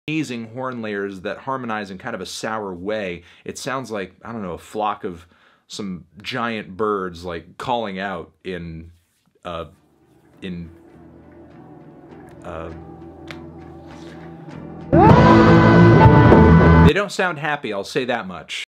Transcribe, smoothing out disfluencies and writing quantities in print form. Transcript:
amazing horn layers that harmonize in kind of a sour way. It sounds like, I don't know, a flock of some giant birds like calling out in they don't sound happy, I'll say that much.